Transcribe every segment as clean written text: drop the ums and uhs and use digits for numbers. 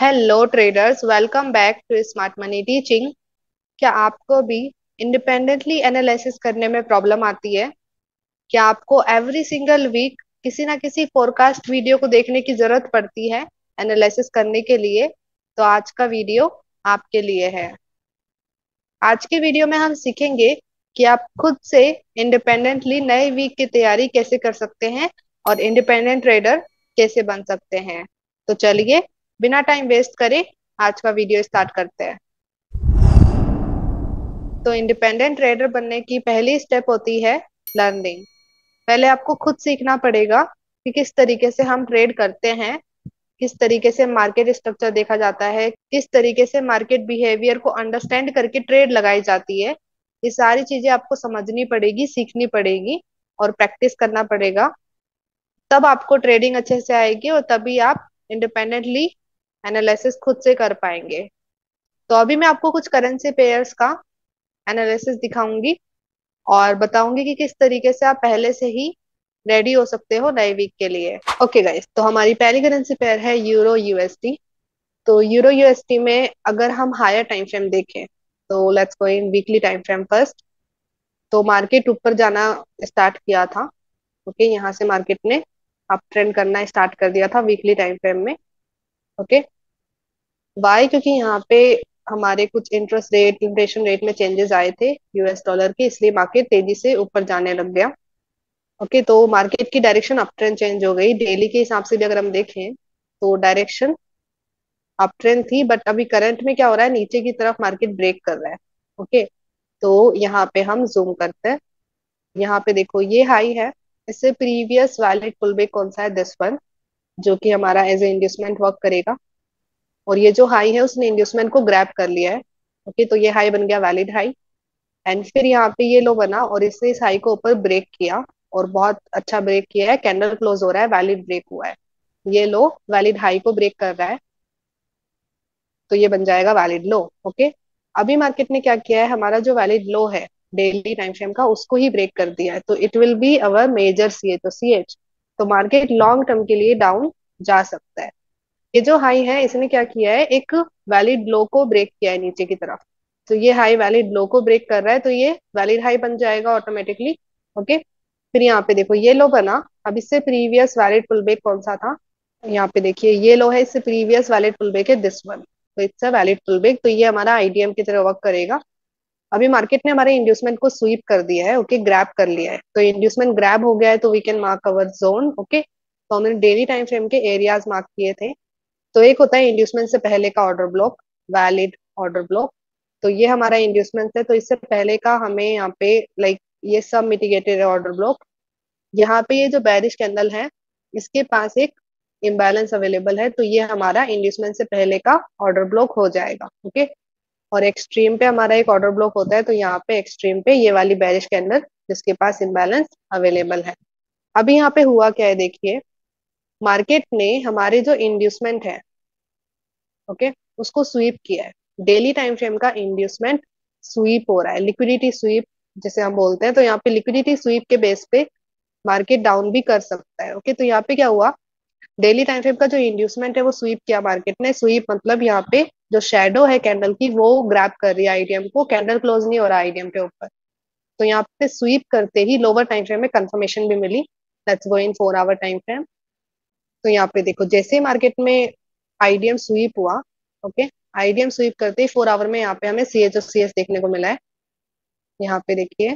Hello traders, welcome back to smart money teaching. क्या आपको भी इंडिपेंडेंटली एनालिसिस करने में प्रॉब्लम आती है? क्या आपको एवरी सिंगल वीक किसी ना किसी फोरकास्ट वीडियो को देखने की जरूरत पड़ती है एनालिसिस करने के लिए? तो आज का वीडियो आपके लिए है। आज के वीडियो में हम सीखेंगे कि आप खुद से इंडिपेंडेंटली नए वीक की तैयारी कैसे कर सकते हैं और इंडिपेंडेंट ट्रेडर कैसे बन सकते हैं। तो चलिए, बिना टाइम वेस्ट करे आज का वीडियो स्टार्ट करते हैं। तो इंडिपेंडेंट ट्रेडर बनने की पहली स्टेप होती है लर्निंग। पहले आपको खुद सीखना पड़ेगा कि किस तरीके से हम ट्रेड करते हैं, किस तरीके से मार्केट स्ट्रक्चर देखा जाता है, किस तरीके से मार्केट बिहेवियर को अंडरस्टैंड करके ट्रेड लगाई जाती है। ये सारी चीजें आपको समझनी पड़ेगी, सीखनी पड़ेगी और प्रैक्टिस करना पड़ेगा। तब आपको ट्रेडिंग अच्छे से आएगी और तभी आप इंडिपेंडेंटली एनालिसिस खुद से कर पाएंगे। तो अभी मैं आपको कुछ करेंसी पेयर्स का एनालिसिस दिखाऊंगी और बताऊंगी कि किस तरीके से आप पहले से ही रेडी हो सकते हो नए वीक के लिए। ओके गाइस, तो हमारी पहली करेंसी पेयर है यूरो यूएसडी। तो यूरो यूएसडी में अगर हम हायर टाइम फ्रेम देखें तो let's go in weekly time frame first. तो मार्केट ऊपर जाना स्टार्ट किया था। ओके, यहाँ से मार्केट ने अप ट्रेंड करना स्टार्ट कर दिया था वीकली टाइम फ्रेम में। Okay, why? क्योंकि यहाँ पे हमारे कुछ इंटरेस्ट रेट, इन्फ्लेशन रेट में चेंजेस आए थे यूएस डॉलर के, इसलिए मार्केट तेजी से ऊपर जाने लग गया। ओके, तो मार्केट की डायरेक्शन अप ट्रेंड चेंज हो गई। डेली के हिसाब से भी अगर हम देखें तो डायरेक्शन अप ट्रेंड थी, बट अभी करंट में क्या हो रहा है, नीचे की तरफ मार्केट ब्रेक कर रहा है। ओके, तो यहाँ पे हम जूम करते हैं। यहाँ पे देखो, ये हाई है। इससे प्रीवियस वैलिड पुलबैक कौन सा है? दिस वन, जो कि हमारा एज ए इंड्यूसमेंट वर्क करेगा। और ये जो हाई है उसने इंड्यूसमेंट को ग्रैब कर लिया है। ओके, तो ये हाई बन गया वैलिड हाई। एंड फिर यहाँ पे ये लो बना और इसने इस हाई को ऊपर ब्रेक किया और बहुत अच्छा ब्रेक किया है। कैंडल क्लोज हो रहा है, वैलिड ब्रेक हुआ है। ये लो वैलिड हाई को ब्रेक कर रहा है, तो ये बन जाएगा वैलिड लो। ओके, अभी मार्केट ने क्या किया है, हमारा जो वैलिड लो है डेली टाइम फ्रेम का, उसको ही ब्रेक कर दिया है। तो it will be our major C H, तो सी एच। तो मार्केट लॉन्ग टर्म के लिए डाउन जा सकता है। ये जो हाई है इसने क्या किया है, एक वैलिड लो को ब्रेक किया है नीचे की तरफ। तो ये हाई वैलिड लो को ब्रेक कर रहा है, तो ये वैलिड हाई बन जाएगा ऑटोमेटिकली। ओके, फिर यहाँ पे देखो ये लो बना। अब इससे प्रीवियस वैलिड पुलबैक कौन सा था? यहाँ पे देखिए ये लो है, इससे प्रीवियस वैलिड पुलबैक है दिस वन। तो इट्स अ वैलिड पुलबैक, तो ये हमारा आईडीएम की तरह वर्क करेगा। अभी मार्केट ने हमारे इंड्यूसमेंट को स्वीप कर दिया है। ओके, ग्रैब कर लिया है। तो इंड्यूसमेंट ग्रैब हो गया है, तो we can mark our zone. Okay, तो हमने डेली टाइम फ्रेम के एरियाज मार्क किए थे। तो एक होता है इंड्यूसमेंट से पहले का order block, valid order block. तो ये हमारा इंड्यूसमेंट है, तो इससे पहले का हमें यहाँ पे लाइक ये सब मिटिगेटेड ऑर्डर ब्लॉक। यहाँ पे ये जो बेरिश कैंडल है, इसके पास एक इम्बैलेंस अवेलेबल है, तो ये हमारा इंड्यूसमेंट से पहले का ऑर्डर ब्लॉक हो जाएगा। ओके, और एक्सट्रीम पे हमारा एक ऑर्डर ब्लॉक होता है, तो यहाँ पे एक्सट्रीम पे ये वाली बेरिश कैंडल जिसके पास इम्बैलेंस अवेलेबल है। अभी यहाँ पे हुआ क्या है देखिए, मार्केट ने हमारे जो इंड्यूसमेंट है, ओके, उसको स्वीप किया है। डेली टाइम फ्रेम का इंड्यूसमेंट स्वीप हो रहा है, लिक्विडिटी स्वीप जिसे हम बोलते हैं। तो यहाँ पे लिक्विडिटी स्वीप के बेस पे मार्केट डाउन भी कर सकता है। ओके, तो यहाँ पे क्या हुआ, डेली टाइम फ्रेम का जो इंड्यूसमेंट है वो स्वीप किया मार्केट ने। स्वीप मतलब यहाँ पे जो शेडो है कैंडल की वो ग्रैब कर रही है आईडीएम को, कैंडल क्लोज नहीं हो रहा आईडीएम के ऊपर। तो यहाँ पे स्वीप करते ही लोअर टाइम फ्रेम में कंफर्मेशन भी मिली। Let's go in 4 hour time frame. तो यहाँ पे देखो, जैसे ही मार्केट में आईडीएम स्वीप हुआ, ओके, आईडीएम स्वीप करते ही 4 आवर में यहाँ पे हमें सीएच और सीएस देखने को मिला है। यहाँ पे देखिए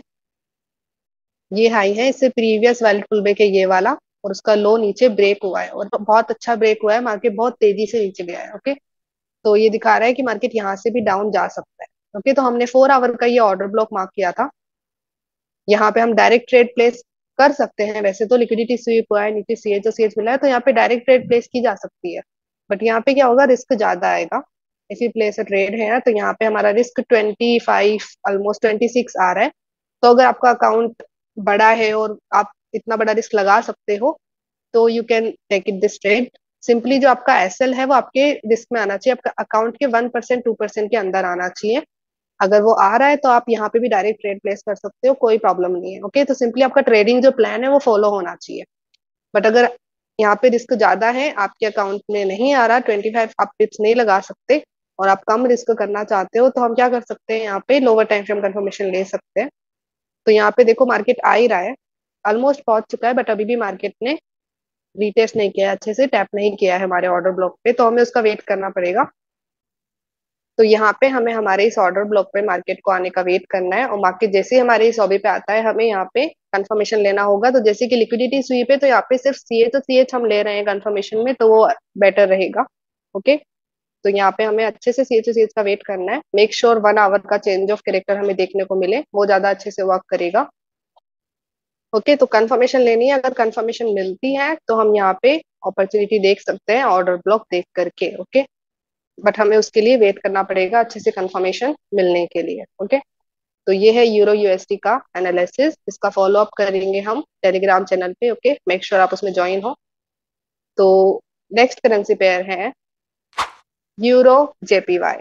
ये हाई है, इससे प्रीवियस वैलिड पुलबैक है ये वाला, और उसका लो नीचे ब्रेक हुआ है और बहुत अच्छा ब्रेक हुआ है। मार्केट बहुत तेजी से नीचे गया है। ओके, तो ये दिखा रहा है कि मार्केट यहाँ से भी डाउन जा सकता है। ओके, तो हमने 4 आवर का ये ऑर्डर ब्लॉक मार्क किया था। यहाँ पे हम डायरेक्ट ट्रेड प्लेस कर सकते हैं। वैसे तो लिक्विडिटी स्वीप हुआ है, नीचे सीएच और सीएच मिला है, तो यहाँ पे डायरेक्ट ट्रेड प्लेस की जा सकती है। बट यहाँ पे क्या होगा, रिस्क ज्यादा आएगा। If you place a trade है ना, तो यहाँ पे हमारा रिस्क 25, ऑलमोस्ट 26 आ रहा है। तो अगर आपका अकाउंट बड़ा है और आप इतना बड़ा रिस्क लगा सकते हो, तो you can take it this trade. Simply जो आपका एसएल है वो आपके रिस्क में आना चाहिए, आपका अकाउंट के 1% 2% के अंदर आना चाहिए। अगर वो आ रहा है तो आप यहाँ पे भी डायरेक्ट ट्रेड प्लेस कर सकते हो, कोई प्रॉब्लम नहीं है। ओके, तो सिंपली आपका ट्रेडिंग जो प्लान है वो फॉलो होना चाहिए। बट अगर यहाँ पे रिस्क ज्यादा है, आपके अकाउंट में नहीं आ रहा, 25 आप पिप्स नहीं लगा सकते और आप कम रिस्क करना चाहते हो, तो हम क्या कर सकते हैं, यहाँ पे लोअर टाइम फ्रेम कंफर्मेशन ले सकते हैं। तो यहाँ पे देखो मार्केट आ ही रहा है, ऑलमोस्ट पहुंच चुका है, बट अभी भी मार्केट ने रीटेस्ट नहीं किया है, अच्छे से टैप नहीं किया है हमारे ऑर्डर ब्लॉक पे, तो हमें उसका वेट करना पड़ेगा। तो यहाँ पे हमें हमारे इस ऑर्डर ब्लॉक पे मार्केट को आने का वेट करना है, और मार्केट जैसे ही हमारे इस हॉबी पे आता है हमें यहाँ पे कंफर्मेशन लेना होगा। तो जैसे कि लिक्विडिटी स्वीप है, तो यहाँ पे सिर्फ CH हम ले रहे हैं कंफर्मेशन में, तो वो बेटर रहेगा। ओके, तो यहाँ पे हमें अच्छे से CH का वेट करना है, मेक श्योर 1 आवर का चेंज ऑफ कैरेक्टर हमें देखने को मिले, वो ज्यादा अच्छे से वर्क करेगा। ओके, तो कंफर्मेशन लेनी है, अगर कंफर्मेशन मिलती है तो हम यहाँ पे अपॉर्चुनिटी देख सकते हैं ऑर्डर ब्लॉक देख करके। ओके, बट हमें उसके लिए वेट करना पड़ेगा अच्छे से कंफर्मेशन मिलने के लिए। ओके, तो ये है यूरो USD का एनालिसिस, इसका फॉलो अप करेंगे हम टेलीग्राम चैनल पे। ओके, मेक श्योर आप उसमें ज्वाइन हो। तो नेक्स्ट करेंसी पेयर है यूरो JPY।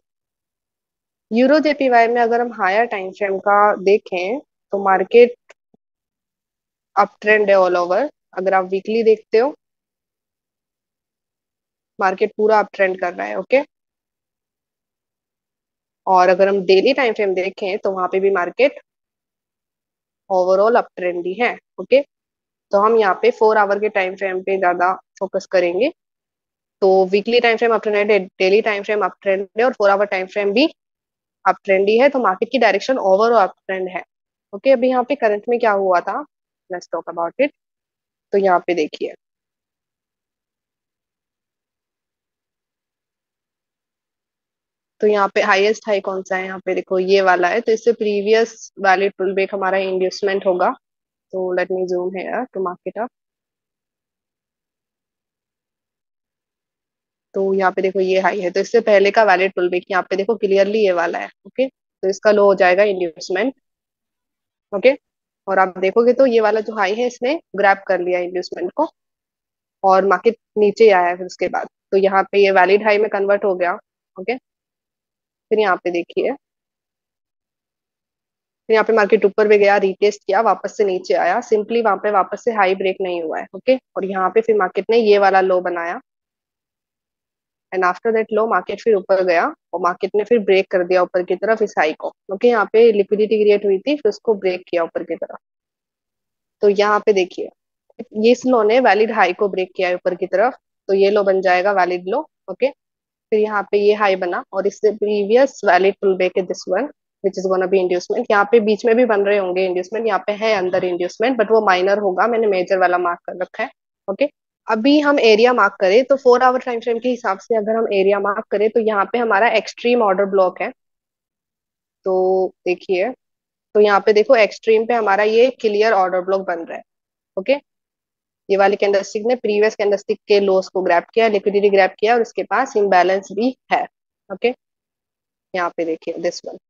यूरो JPY में अगर हम हायर टाइम फ्रेम का देखें तो मार्केट अप ट्रेंड है ऑल ओवर। अगर आप वीकली देखते हो, मार्केट पूरा अप ट्रेंड कर रहा है। ओके, और अगर हम डेली टाइम फ्रेम देखें तो वहां पे भी मार्केट ओवरऑल अप ट्रेंड ही है। ओके, तो हम यहाँ पे 4 आवर के टाइम फ्रेम पे ज्यादा फोकस करेंगे। तो weekly time frame up trend है, daily time frame up trend है, और 4 आवर टाइम फ्रेम भी अप ट्रेंड ही है, तो मार्केट की डायरेक्शन ओवरऑल अप ट्रेंड है। ओके, अभी यहाँ पे करंट में क्या हुआ था, लेट्स टॉक अबाउट इट। तो यहाँ पे देखिए, तो यहाँ पे हाईएस्ट हाई कौन सा है, यहाँ पे देखो ये वाला है, तो इससे प्रीवियस वैलिड पुल बैक हमारा इंड्यूसमेंट होगा। तो let me zoom here to mark it up. तो यहाँ पे देखो ये हाई है, तो इससे पहले का वैलिड पुल बैक यहाँ पे देखो क्लियरली ये वाला है। ओके, तो इसका लो हो जाएगा इंड्यूसमेंट। ओके, और आप देखोगे तो ये वाला जो हाई है इसने ग्रैब कर लिया इंड्यूसमेंट को, और मार्केट नीचे आया है फिर उसके बाद, तो यहाँ पे ये वैलिड हाई में कन्वर्ट हो गया। ओके, फिर यहाँ पे देखिए, फिर यहाँ पे मार्केट ऊपर भी गया, रीटेस्ट किया, वापस से नीचे आया, सिंपली वहां पे वापस से हाई ब्रेक नहीं हुआ है। ओके, और यहाँ पे फिर मार्केट ने ये वाला लो बनाया, and after that low market फिर ऊपर गया, और मार्केट ने फिर ब्रेक कर दिया ऊपर की तरफ इस हाई को। ओके, यहाँ पे लिक्विडिटी क्रिएट हुई थी, फिर उसको ब्रेक किया ऊपर की तरफ। तो यहाँ पे देखिए, ये इस लो ने वैलिड हाई को ब्रेक किया है ऊपर की तरफ, तो ये लो बन जाएगा वैलिड लो। ओके, फिर यहाँ पे ये हाई बना, और इससे प्रीवियस वैलिड पुल बैक है this one, which is gonna be inducement. यहाँ पे बीच में भी बन रहे होंगे इंड्यूसमेंट, यहाँ पे है अंदर इंड्यूसमेंट, बट वो माइनर होगा, मैंने मेजर वाला मार्क कर रखा है। ओके, अभी हम एरिया मार्क करें तो 4 आवर टाइम फ्रेम के हिसाब से अगर हम एरिया मार्क करें तो यहाँ पे हमारा एक्सट्रीम ऑर्डर ब्लॉक है। तो देखिए, तो यहाँ पे देखो एक्सट्रीम पे हमारा ये क्लियर ऑर्डर ब्लॉक बन रहा है। ओके, ये वाली कैंडलस्टिक ने प्रीवियस कैंडलस्टिक के लोस को ग्रैब किया, लिक्विडिटी ग्रैब किया, और उसके पास इम्बैलेंस भी है। ओके, यहाँ पे देखिए दिस वन,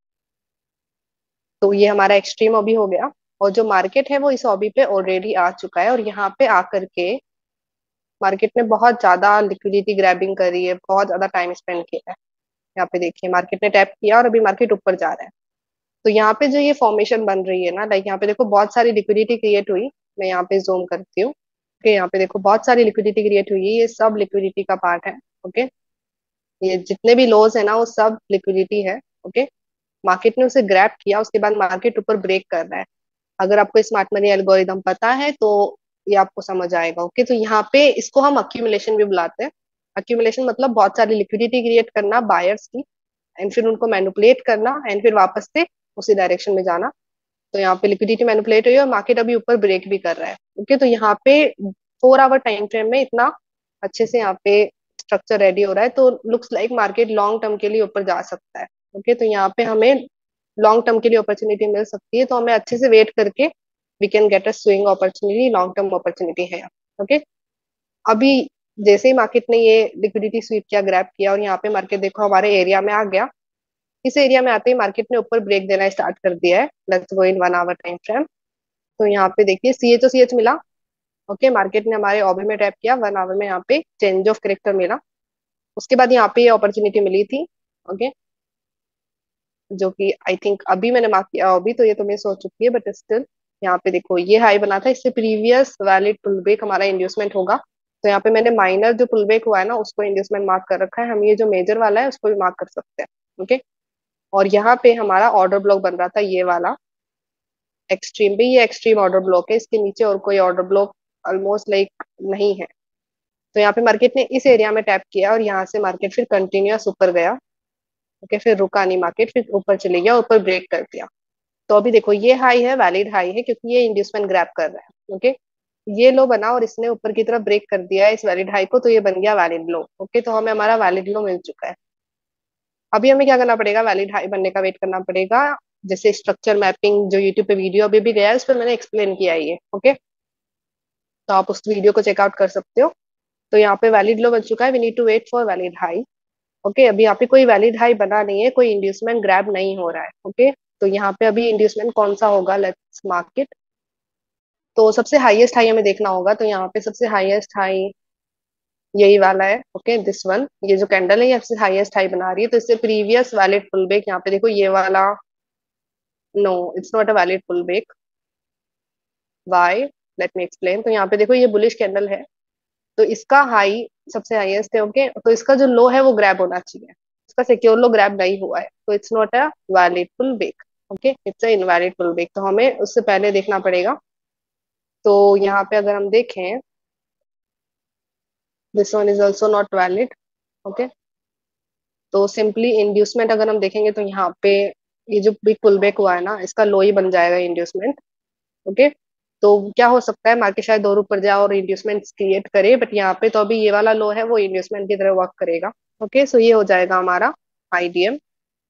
तो ये हमारा एक्सट्रीम हॉबी हो गया, और जो मार्केट है वो इस हॉबी पे ऑलरेडी आ चुका है, और यहाँ पे आकर के मार्केट ने बहुत ज्यादा लिक्विडिटी ग्रैबिंग करी है, बहुत ज्यादा टाइम स्पेंड किया है। यहाँ पे देखिए मार्केट ने टैप किया और अभी मार्केट ऊपर जा रहा है। तो यहाँ पे जो ये फॉर्मेशन बन रही है ना, लाइक यहाँ पे देखो बहुत सारी लिक्विडिटी क्रिएट हुई, मैं यहाँ पे जूम करती हूँ। ओके, यहाँ पे देखो बहुत सारी लिक्विडिटी क्रिएट हुई है, ये सब लिक्विडिटी का पार्ट है। ओके, ये जितने भी लॉस है ना वो सब लिक्विडिटी है। ओके, मार्केट ने उसे ग्रैब किया, उसके बाद मार्केट ऊपर ब्रेक कर रहा है। अगर आपको स्मार्ट मनी एल्गोरिदम पता है तो ये आपको समझ आएगा। ओके, तो यहाँ पे इसको हम अक्यूमुलेशन भी बुलाते हैं। अक्यूमुलेशन मतलब बहुत सारी लिक्विडिटी क्रिएट करना बायर्स की, एंड फिर उनको मैनिपुलेट करना, एंड फिर वापस से उसी डायरेक्शन में जाना। तो यहाँ पे लिक्विडिटी मैनिपुलेट हुई और मार्केट अभी ऊपर ब्रेक भी कर रहा है। ओके, तो यहाँ पे 4 आवर टाइम फ्रेम में इतना अच्छे से यहाँ पे स्ट्रक्चर रेडी हो रहा है, तो looks like market long term के लिए ऊपर जा सकता है। ओके, तो यहाँ पे हमें लॉन्ग टर्म के लिए अपॉर्चुनिटी मिल सकती है, तो हमें अच्छे से वेट करके we can get a swing opportunity, long term opportunity है। ओके, अभी जैसे ही मार्केट ने ये लिक्विडिटी स्वीप किया, ग्रैब किया, और यहाँ पे मार्केट देखो हमारे एरिया में आ गया, इस एरिया में आते ही मार्केट ने ऊपर ब्रेक देना स्टार्ट कर दिया है। Let's go in 1 hour time frame. तो यहाँ पे देखिए CH मिला। ओके, मार्केट ने हमारे ऑबी में टैप किया, 1 आवर में यहाँ पे चेंज ऑफ करेक्टर मिला, उसके बाद यहाँ पे ये अपॉर्चुनिटी मिली थी। ओके, जो कि आई थिंक अभी मैंने मार्क किया ऑबी, तो ये तो मिस हो चुकी है, बट स्टिल यहाँ पे देखो ये हाई बना था, इससे प्रीवियस वैलिड पुल बैक हमारा इंड्यूसमेंट होगा। तो यहाँ पे मैंने माइनर जो पुल बैक हुआ है ना उसको इंड्यूसमेंट मार्क कर रखा है, हम ये जो मेजर वाला है उसको भी मार्क कर सकते हैं। ओके, और यहाँ पे हमारा ऑर्डर ब्लॉक बन रहा था ये वाला एक्सट्रीम पे, ये एक्सट्रीम ऑर्डर ब्लॉक है, इसके नीचे और कोई ऑर्डर ब्लॉक ऑलमोस्ट लाइक नहीं है। तो यहाँ पे मार्केट ने इस एरिया में टैप किया और यहाँ से मार्केट फिर कंटिन्यूअस ऊपर गया। ओके, फिर रुका नहीं मार्केट, फिर ऊपर चले गया, ऊपर ब्रेक कर दिया। तो अभी देखो ये हाई है, वैलिड हाई है, क्योंकि ये इंड्यूसमेंट ग्रैब कर रहा है। ओके, ये लो बना और इसने ऊपर की तरफ ब्रेक कर दिया है इस वैलिड हाई को, तो ये बन गया वैलिड लो। ओके, तो हमें हमारा वैलिड लो मिल चुका है। अभी हमें क्या करना पड़ेगा, वैलिड हाई बनने का वेट करना पड़ेगा। जैसे स्ट्रक्चर मैपिंग जो यूट्यूब पे वीडियो अभी भी गया है उस पर मैंने एक्सप्लेन किया है ये। ओके, तो आप उस वीडियो को चेकआउट कर सकते हो। तो यहाँ पे वैलिड लो बन चुका है, we need to wait for valid high. Okay, अभी यहाँ पे कोई वैलिड हाई बना नहीं है, कोई इंड्यूसमेंट ग्रैब नहीं हो रहा है। ओके, तो यहाँ पे अभी इंड्यूसमेंट कौन सा होगा, लेट्स मार्क इट। तो सबसे हाईएस्ट हाई हमें देखना होगा, तो यहाँ पे सबसे हाईएस्ट हाई यही वाला है। ओके, दिस वन, ये जो कैंडल है ये सबसे हाईएस्ट हाई बना रही है, तो इससे प्रीवियस वैलिड पुल बैक यहाँ पे देखो ये वाला, no it's not a valid pull back. Why, let me explain. तो यहाँ पे देखो ये बुलिश कैंडल है, तो इसका हाई सबसे हाईएस्ट है। ओके, तो इसका जो लो है वो ग्रैब होना चाहिए, इसका सिक्योर लो ग्रैब नहीं हुआ है, तो it's not a valid pull back. Okay, it's a invalid pull back, तो हमें उससे पहले देखना पड़ेगा। तो यहाँ पे अगर हम देखें, this one is also not valid. Okay, तो सिंपली इंड्यूसमेंट अगर हम देखेंगे तो यहाँ पे ये जो बिग पुल बैक हुआ है ना इसका लो ही बन जाएगा इंड्यूसमेंट। ओके, तो क्या हो सकता है, मार्केट शायद और ऊपर जाए और इंड्यूसमेंट क्रिएट करे, बट यहाँ पे तो अभी ये वाला लो है वो इंड्यूसमेंट की तरह वर्क करेगा। ओके, सो ये हो जाएगा हमारा आईडीएम।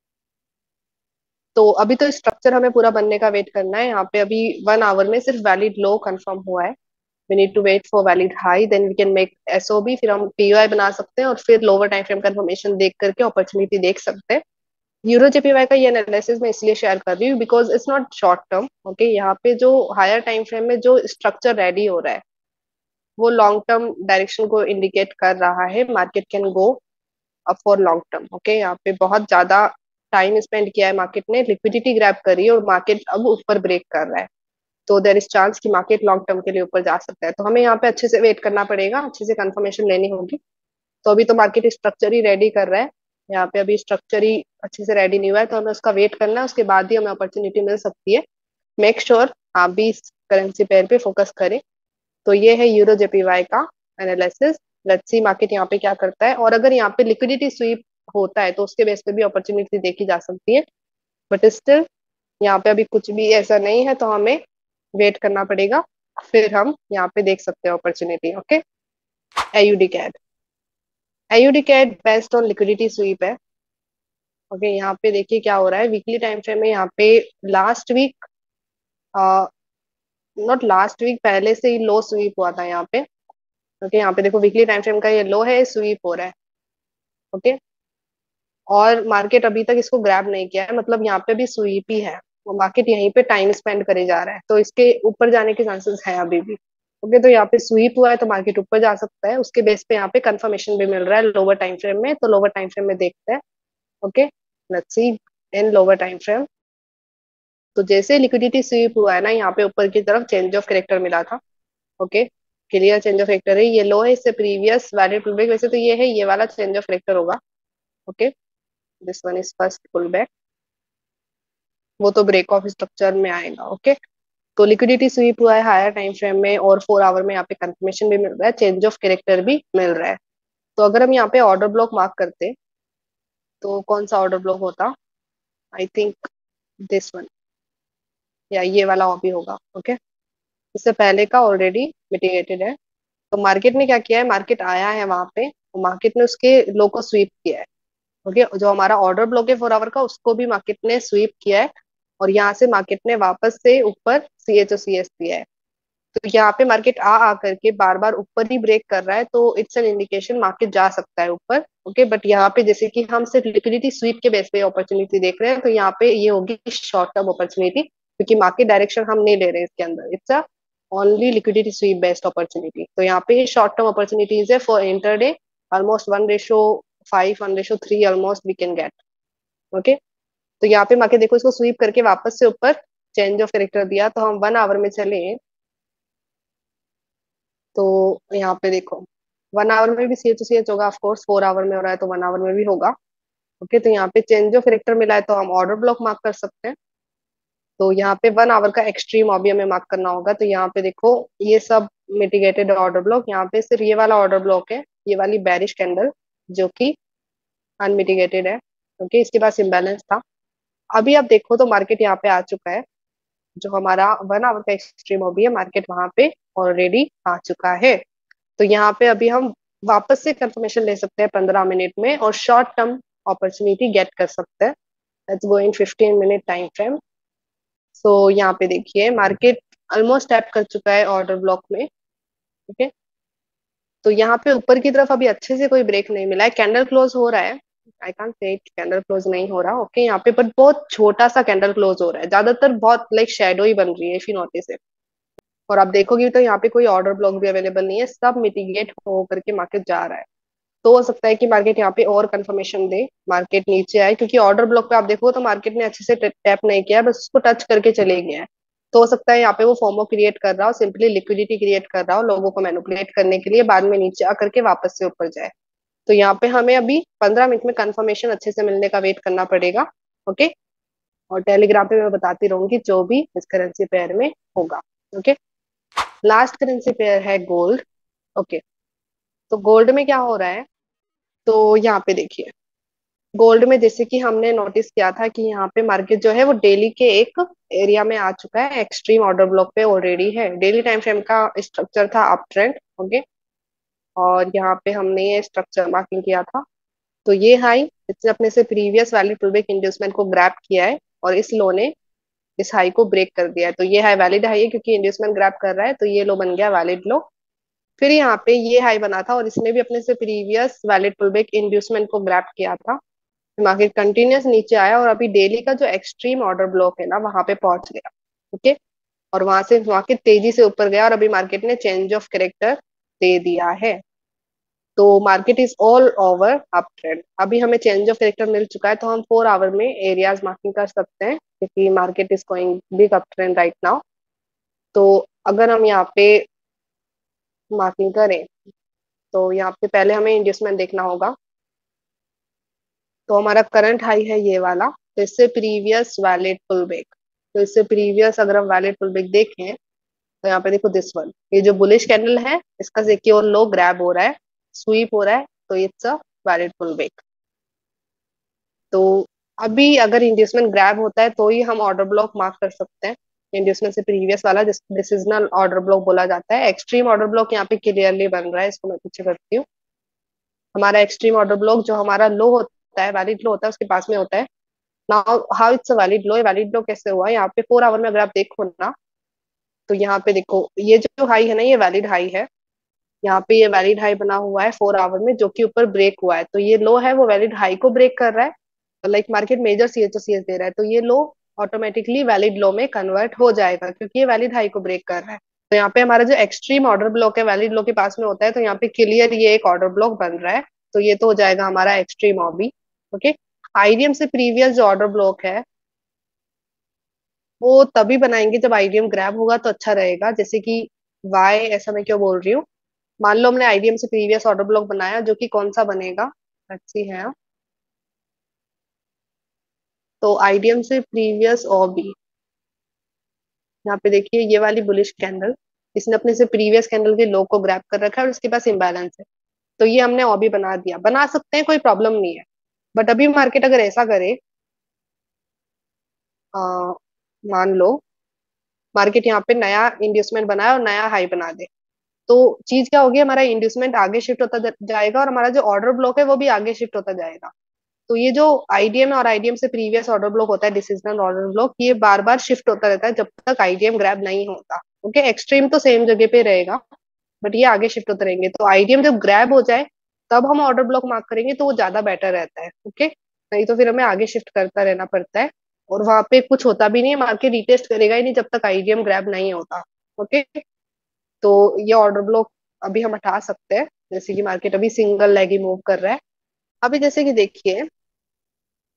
तो अभी तो स्ट्रक्चर हमें पूरा बनने का वेट करना है। यहाँ पे अभी 1 आवर में सिर्फ वैलिड लो कंफर्म हुआ है, we need to wait for valid high, then we can make SOB, फिर हम पीओआई बना सकते हैं और फिर लोअर टाइम फ्रेम कंफर्मेशन देख करके अपॉर्चुनिटी देख सकते हैं। यूरो जेपीवाई का ये एनालिसिस मैं इसलिए शेयर कर रही हूँ because it's not short term. Okay, यहाँ पे जो हायर टाइम फ्रेम में जो स्ट्रक्चर रेडी हो रहा है वो लॉन्ग टर्म डायरेक्शन को इंडिकेट कर रहा है, market can go up for long term. Okay, यहाँ पे बहुत ज्यादा टाइम स्पेंड किया है मार्केट ने, लिक्विडिटी ग्रैब करी है और मार्केट अब ऊपर ब्रेक कर रहा है, तो देर इज चांस कि मार्केट लॉन्ग टर्म के लिए ऊपर जा सकता है। तो हमें यहाँ पे अच्छे से वेट करना पड़ेगा, अच्छे से कंफर्मेशन लेनी होगी। तो अभी तो मार्केट स्ट्रक्चर ही रेडी कर रहा है, यहाँ पे अभी स्ट्रक्चर ही अच्छे से रेडी नहीं हुआ है, तो हमें उसका वेट करना है, उसके बाद ही हमें अपॉर्चुनिटी मिल सकती है। मेक श्योर आप भी इस करेंसी पेयर पे फोकस करें। तो ये है यूरो जेपीवाई का एनालिसिस। लेट्स सी मार्केट यहाँ पे क्या करता है, और अगर यहाँ पे लिक्विडिटी स्वीप होता है तो उसके बेस पे भी अपॉर्चुनिटी देखी जा सकती है, बट स्टिल यहाँ पे अभी कुछ भी ऐसा नहीं है, तो हमें वेट करना पड़ेगा, फिर हम यहाँ पे देख सकते हैं opportunity. Okay, AUD CAD, AUD CAD based on liquidity sweep है। ओके, यहाँ पे देखिए क्या हो रहा है वीकली टाइम फ्रेम में, यहाँ पे last week, not last week, पहले से ही लो स्वीप हुआ था यहाँ पे। ओके, यहाँ पे देखो वीकली टाइम फ्रेम का ये लो है, स्वीप हो रहा है। ओके, और मार्केट अभी तक इसको ग्रैब नहीं किया है, मतलब यहाँ पे भी स्वीप ही है, वो मार्केट यहीं पे टाइम स्पेंड करे जा रहा है, तो इसके ऊपर जाने के चांसेस है अभी भी। ओके, तो यहाँ पे स्वीप हुआ है तो मार्केट ऊपर जा सकता है, उसके बेस पे यहाँ पे कंफर्मेशन भी मिल रहा है लोअर टाइम फ्रेम में, तो लोअर टाइम फ्रेम में देखते हैं। Okay, let's see in lower time frame. तो जैसे लिक्विडिटी स्वीप हुआ है ना यहाँ पे ऊपर की तरफ चेंज ऑफ कैरेक्टर मिला था। Okay, clear change of character है, ये लो है, इससे प्रीवियस वैलिड पुल बैक, वैसे तो ये है, ये वाला चेंज ऑफ कैरेक्टर होगा। Okay, this one is first pull back, वो तो ब्रेक ऑफ स्ट्रक्चर में आएगा। ओके, तो लिक्विडिटी स्वीप हुआ है हायर टाइम फ्रेम में और 4 आवर में यहाँ पे कंफर्मेशन भी मिल रहा है, चेंज ऑफ कैरेक्टर भी मिल रहा है। तो अगर हम यहाँ पे ऑर्डर ब्लॉक मार्क करते तो कौन सा ऑर्डर ब्लॉक होता, आई थिंक दिस वन, या ये वाला भी होगा। ओके, इससे पहले का ऑलरेडी मिटिगेटेड है। तो मार्केट ने क्या किया है, मार्केट आया है वहां पे, तो मार्केट ने उसके लो को स्वीप किया है। ओके, जो हमारा ऑर्डर ब्लॉक है 4 आवर का उसको भी मार्केट ने स्वीप किया है, और यहाँ से मार्केट ने वापस से ऊपर C H O C S दिया है। तो यहाँ पे मार्केट आ करके बार बार ऊपर ही ब्रेक कर रहा है, तो इट्स एन इंडिकेशन मार्केट जा सकता है ऊपर। ओके, बट यहाँ पे जैसे कि हम सिर्फ लिक्विडिटी स्वीप के बेस पे अपॉर्चुनिटी देख रहे हैं, तो यहाँ पे ये होगी शॉर्ट टर्म अपॉर्चुनिटी, क्योंकि मार्केट डायरेक्शन हम नहीं ले रहे इसके अंदर, it's a only liquidity sweep based opportunity. तो यहाँ पे शॉर्ट टर्म अपॉर्चुनिटीज है for intraday, almost 1:5, 1:3 almost we can get. Okay, तो यहाँ पे मार्केट देखो इसको स्वीप करके वापस से ऊपर चेंज ऑफ कैरेक्टर दिया, तो हम 1 आवर में चले तो यहाँ पे देखो 1 आवर में भी सी एच सी एच होगा, ऑफकोर्स 4 आवर में हो रहा है तो 1 आवर में भी होगा। ओके, तो यहाँ पे चेंज ऑफ कैरेक्टर मिला है तो हम ऑर्डर ब्लॉक मार्क कर सकते हैं। तो यहाँ पे 1 आवर का एक्सट्रीम हॉबी हमें मार्क करना होगा। तो यहाँ पे देखो ये सब मिटिगेटेड ऑर्डर ब्लॉक, यहाँ पे सिर्फ ये वाला ऑर्डर ब्लॉक है, ये वाली बैरिश कैंडल जो कि अनमिटिगेटेड है, क्योंकि इसके पास इम्बैलेंस था। अभी आप देखो तो मार्केट यहाँ पे आ चुका है, जो हमारा 1 आवर का एक्सट्रीम हॉबी है, मार्केट वहां पे ऑलरेडी आ चुका है। तो यहाँ पे अभी हम वापस से कंफर्मेशन ले सकते हैं 15 मिनट में, और शॉर्ट टर्म अपॉर्चुनिटी गेट कर सकते हैं। Let's go in 15 minute time frame. So यहाँ पे देखिए मार्केट ऑलमोस्ट टैप कर चुका है ऑर्डर ब्लॉक में। ओके, तो यहाँ पे ऊपर की तरफ अभी अच्छे से कोई ब्रेक नहीं मिला है, कैंडल क्लोज हो रहा है। I can't say candle close नहीं हो रहा, ओके यहाँ पे पर बहुत छोटा सा कैंडल क्लोज हो रहा है, ज्यादातर बहुत लाइक शेडो ही बन रही है इफ यू नोटिस इट। और आप देखोगे तो यहाँ पे कोई ऑर्डर ब्लॉक भी अवेलेबल नहीं है, सब मिटिगेट हो करके मार्केट जा रहा है। तो हो सकता है कि मार्केट यहाँ पे और कंफर्मेशन दे, मार्केट नीचे आए, क्योंकि ऑर्डर ब्लॉक पे आप देखो तो मार्केट ने अच्छे से टैप नहीं किया है, बस उसको टच करके चले गया है। तो हो सकता है यहाँ पे वो फॉर्मो क्रिएट कर रहा हो, सिंपली लिक्विडिटी क्रिएट कर रहा हो लोगों को मैनिपुलेट करने के लिए, बाद में नीचे आकर के वापस से ऊपर जाए। तो यहाँ पे हमें अभी 15 मिनट में कंफर्मेशन अच्छे से मिलने का वेट करना पड़ेगा। ओके, और टेलीग्राम पे मैं बताती रहूंगी जो भी इस करेंसी पेयर में होगा। ओके, लास्ट करेंसी पेयर है गोल्ड। ओके, तो गोल्ड में क्या हो रहा है, तो यहाँ पे देखिए गोल्ड में जैसे कि हमने नोटिस किया था कि यहाँ पे मार्केट जो है वो डेली के एक एरिया में आ चुका है, एक्सट्रीम ऑर्डर ब्लॉक पे ऑलरेडी है। डेली टाइम फ्रेम का स्ट्रक्चर था अप ट्रेंड। ओके, और यहाँ पे हमने ये स्ट्रक्चर मार्किंग किया था। तो ये हाई इसने अपने से प्रीवियस वैलिड पुलबैक इंड्यूसमेंट को ग्रैब किया है, और इस लो ने इस हाई को ब्रेक कर दिया है। तो ये हाई वैलिड हाई है, क्योंकि इंड्यूसमेंट ग्रैब कर रहा है, तो ये लो बन गया वैलिड लो। फिर यहाँ पे ये हाई बना था और इसने भी अपने से प्रीवियस वैलिड पुलबैक इंड्यूसमेंट को ग्रैब किया था। मार्केट कंटिन्यूस नीचे आया और अभी डेली का जो एक्सट्रीम ऑर्डर ब्लॉक है ना वहां पे पहुंच गया। ओके, और वहां से मार्केट तेजी से ऊपर गया और अभी मार्केट ने चेंज ऑफ कैरेक्टर दे दिया है। तो market is all over up trend. अभी हमें चेंज ऑफ कैरेक्टर मिल चुका है, तो हम 4 आवर में एरियाज मार्किंग कर सकते हैं, क्योंकि market is going big up trend right now. तो अगर हम यहाँ पे मार्किंग करें तो यहाँ पे पहले हमें इंड्यूसमेंट देखना होगा। तो हमारा करंट हाई है ये वाला, तो इससे प्रीवियस वैलिड पुल बैक, तो इससे प्रीवियस अगर हम वैलिड पुल बैक देखें तो यहाँ पे देखो दिस वन, ये जो बुलिश कैंडल है इसका सिक्योर लो ग्रैब हो रहा है, स्वीप हो रहा है, तो it's a valid pull back. तो अभी अगर इंड्यूसमेंट ग्रैब होता है तो ही हम ऑर्डर ब्लॉक मार्क कर सकते हैं। इंड्यूसमेंट से प्रीवियस वाला डिसिजनल ऑर्डर ब्लॉक बोला जाता है। एक्सट्रीम ऑर्डर ब्लॉक यहाँ पे क्लियरली बन रहा है, इसको मैं पीछे करती हूँ। हमारा एक्सट्रीम ऑर्डर ब्लॉक जो हमारा लो होता है, वैलिड लो होता है, उसके पास में होता है। Now how it's a valid low, valid low कैसे हुआ, यहाँ पे 4 आवर में अगर आप देखो ना, तो यहाँ पे देखो ये जो हाई है ना ये वैलिड हाई है। यहाँ पे ये वैलिड हाई बना हुआ है 4 आवर में, जो कि ऊपर ब्रेक हुआ है, तो ये लो है वो वैलिड हाई को ब्रेक कर रहा है। लाइक मार्केट मेजर सीएचओसीएस दे रहा है, तो ये लो ऑटोमेटिकली वैलिड लो में कन्वर्ट हो जाएगा, क्योंकि ये वैलिड हाई को ब्रेक कर रहा है। तो यहाँ पे हमारा जो एक्सट्रीम ऑर्डर ब्लॉक है वैलिड लो के पास में होता है, तो यहाँ पे क्लियर ये एक ऑर्डर ब्लॉक बन रहा है। तो ये तो हो जाएगा हमारा एक्सट्रीम ऑबी। ओके, आईडीएम से प्रीवियस जो ऑर्डर ब्लॉक है वो तभी बनाएंगे जब आईडीएम ग्रैब होगा, तो अच्छा रहेगा। जैसे कि वाई, ऐसा मैं क्यों बोल रही हूँ, मान लो हमने आईडीएम से प्रीवियस ऑर्डर ब्लॉक बनाया, जो कि कौन सा बनेगा, अच्छी है। तो आईडीएम से प्रीवियस ओबी, यहाँ पे देखिए ये वाली बुलिश कैंडल, इसने अपने से प्रीवियस कैंडल के लो को ग्रैब कर रखा है और इसके पास इम्बैलेंस है। तो ये हमने ओबी बना दिया, बना सकते हैं, कोई प्रॉब्लम नहीं है। बट अभी मार्केट अगर ऐसा करे, आ, मान लो मार्केट यहाँ पे नया इंड्यूसमेंट बनाए और नया हाई बना दे, तो चीज क्या होगी, हमारा इंड्यूसमेंट आगे शिफ्ट होता जाएगा और हमारा जो ऑर्डर ब्लॉक है वो भी आगे शिफ्ट होता जाएगा। तो ये जो आईडीएम और आईडीएम से प्रीवियस ऑर्डर ब्लॉक होता है, डिसीजनल ऑर्डर ब्लॉक, ये बार बार शिफ्ट होता रहता है जब तक आईडीएम ग्रैब नहीं होता। ओके, एक्सट्रीम तो सेम जगह पे रहेगा, बट ये आगे शिफ्ट होते रहेंगे। तो आईडीएम जब ग्रैब हो जाए तब हम ऑर्डर ब्लॉक मार्क करेंगे, तो वो ज्यादा बेटर रहता है। ओके, नहीं तो फिर हमें आगे शिफ्ट करता रहना पड़ता है, और वहां पे कुछ होता भी नहीं है, मार्केट रिटेस्ट करेगा ही नहीं जब तक आईडीएम ग्रैब नहीं होता। ओके, तो ये ऑर्डर ब्लॉक अभी हम हटा सकते हैं, जैसे कि मार्केट अभी सिंगल लेग ही मूव कर रहा है। अभी जैसे कि देखिए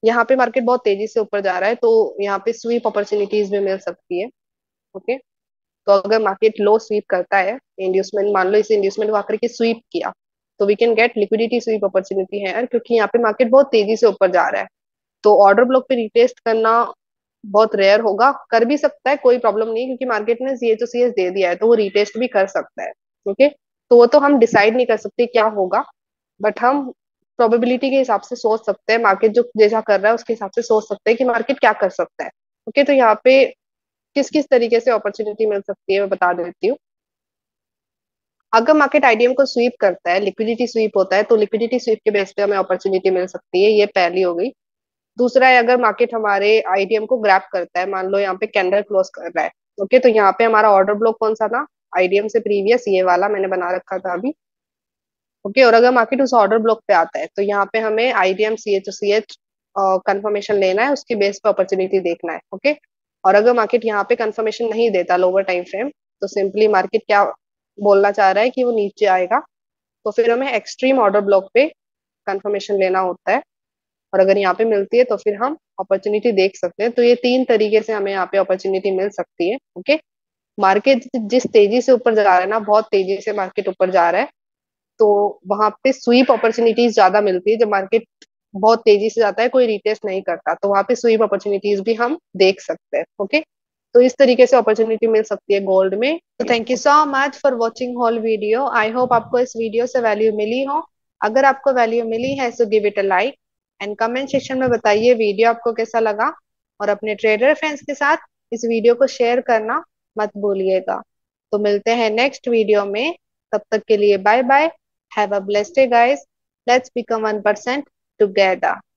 यहाँ पे मार्केट बहुत तेजी से ऊपर जा रहा है, तो यहाँ पे स्वीप अपॉर्चुनिटीज भी मिल सकती है। ओके, तो अगर मार्केट लो स्वीप करता है, इंड्यूसमेंट मान लो इसे इंड्यूसमेंट को आकर के स्वीप किया, तो we can get liquidity sweep opportunity है यार, क्योंकि यहाँ पे मार्केट बहुत तेजी से ऊपर जा रहा है। तो ऑर्डर ब्लॉक पे रिटेस्ट करना बहुत रेयर होगा, कर भी सकता है, कोई प्रॉब्लम नहीं, क्योंकि मार्केट ने सीएचओसीएस दे दिया है तो वो रिटेस्ट भी कर सकता है। ओके, तो वो तो हम डिसाइड नहीं कर सकते क्या होगा, बट हम प्रोबेबिलिटी के हिसाब से सोच सकते हैं, मार्केट जो जैसा कर रहा है उसके हिसाब से सोच सकते हैं कि मार्केट क्या कर सकता है। ओके, तो यहाँ पे किस किस तरीके से अपॉर्चुनिटी मिल सकती है मैं बता देती हूँ। अगर मार्केट आईडीएम को स्वीप करता है, लिक्विडिटी स्वीप होता है, तो लिक्विडिटी स्वीप के बेस पे हमें अपॉर्चुनिटी मिल सकती है, ये पहली हो गई। दूसरा है, अगर मार्केट हमारे आईडीएम को ग्रैप करता है, मान लो यहाँ पे कैंडल क्लोज कर रहा है, ओके, तो यहाँ पे हमारा ऑर्डर ब्लॉक कौन सा था, आईडीएम से प्रीवियस ये वाला मैंने बना रखा था अभी। ओके, और अगर मार्केट उस ऑर्डर ब्लॉक पे आता है, तो यहाँ पे हमें आईडीएम सीएच कंफर्मेशन लेना है, उसकी बेस पे अपॉर्चुनिटी देखना है। ओके, और अगर मार्केट यहाँ पे कंफर्मेशन नहीं देता लोअर टाइम फ्रेम, तो सिंपली मार्केट क्या बोलना चाह रहा है कि वो नीचे आएगा, तो फिर हमें एक्सट्रीम ऑर्डर ब्लॉक पे कंफर्मेशन लेना होता है, और अगर यहाँ पे मिलती है तो फिर हम अपॉर्चुनिटी देख सकते हैं। तो ये तीन तरीके से हमें यहाँ पे अपॉर्चुनिटी मिल सकती है। ओके, मार्केट जिस तेजी से ऊपर जा रहा है ना, बहुत तेजी से मार्केट ऊपर जा रहा है, तो वहां पे स्वीप अपॉर्चुनिटीज ज्यादा मिलती है। जब मार्केट बहुत तेजी से जाता है, कोई रिटेस्ट नहीं करता, तो वहां पे स्वीप अपॉर्चुनिटीज भी हम देख सकते हैं। ओके, तो इस तरीके से अपॉर्चुनिटी मिल सकती है गोल्ड में। तो thank you so much for watching whole video. I hope आपको इस वीडियो से वैल्यू मिली हो। अगर आपको वैल्यू मिली है so give it a like, and comment section में बताइए वीडियो आपको कैसा लगा, और अपने ट्रेडर फ्रेंड्स के साथ इस वीडियो को शेयर करना मत भूलिएगा। तो मिलते हैं नेक्स्ट वीडियो में, तब तक के लिए bye bye. Have a blessed day guys, let's become 1% together.